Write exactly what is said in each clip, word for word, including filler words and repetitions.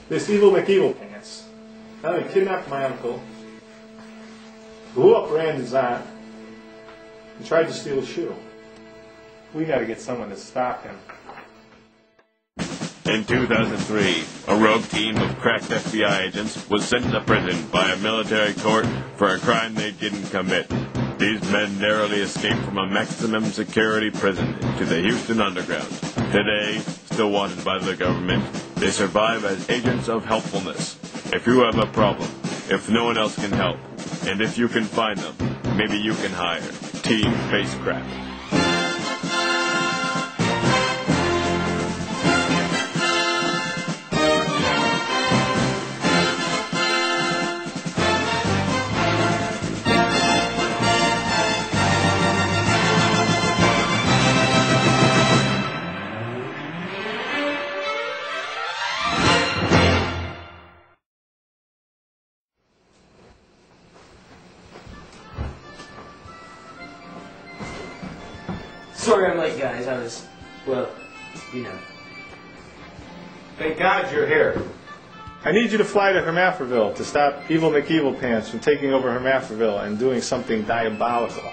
This evil McEvil pants. Now he kidnapped my uncle, blew up Randy's aunt, and tried to steal a shoe. We gotta get someone to stop him. In two thousand three, a rogue team of cracked F B I agents was sent to prison by a military court for a crime they didn't commit. These men narrowly escaped from a maximum security prison to the Houston Underground. Today, still wanted by the government, they survive as agents of helpfulness. If you have a problem, if no one else can help, and if you can find them, maybe you can hire Team Facecraft. Sorry I'm late, guys. I was, well, you know. Thank God you're here. I need you to fly to Hermaphrodite to stop Evil McEvil Pants from taking over Hermaphrodite and doing something diabolical.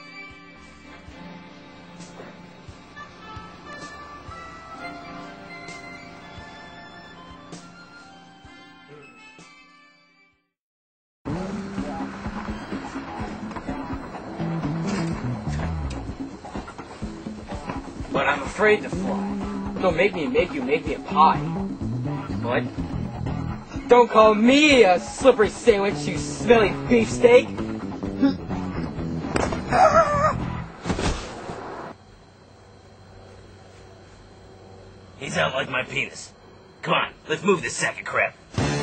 But I'm afraid to fly. Don't make me make you make me a pie. What? Don't call me a slippery sandwich, you smelly beefsteak! He's out like my penis. Come on, let's move this sack of crap.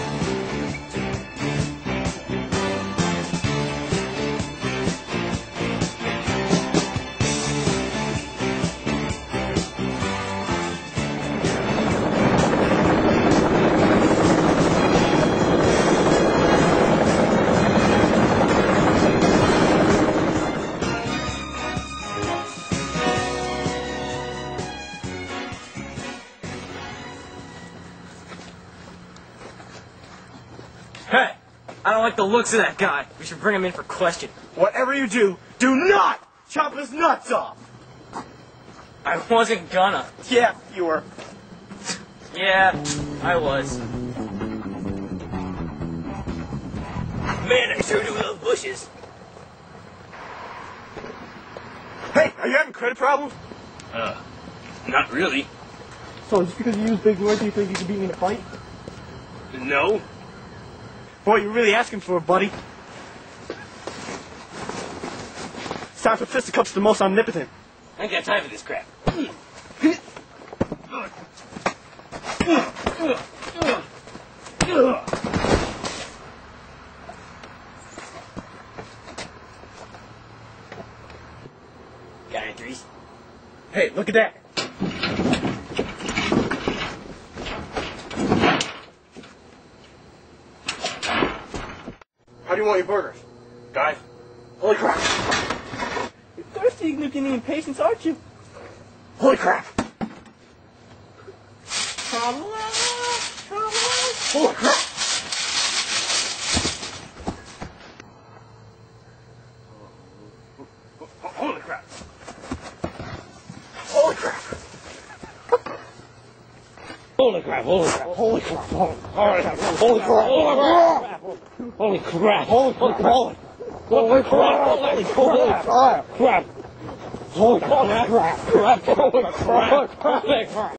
Hey! I don't like the looks of that guy. We should bring him in for question. Whatever you do, do not chop his nuts off! I wasn't gonna. Yeah, you were. Yeah, I was. Man, I sure do love bushes. Hey, are you having credit problems? Uh, not really. So just because you use big words, you think you can beat me in a fight? No. Boy, you're really asking for it, buddy. It's time for fisticuffs to the most omnipotent. I ain't got time for this crap. Got any threes? Hey, look at that. How do you want your burgers? Guys? Holy crap! You're thirsty, looking in patience, aren't you? Holy crap! Holy crap! Holy crap! Holy crap! Holy crap, holy crap, Holy crap! holy crap, holy crap, holy crap, holy crap, holy crap, Holy crap! holy crap, holy crap, crap, holy crap, crap, crap, holy crap, holy crap.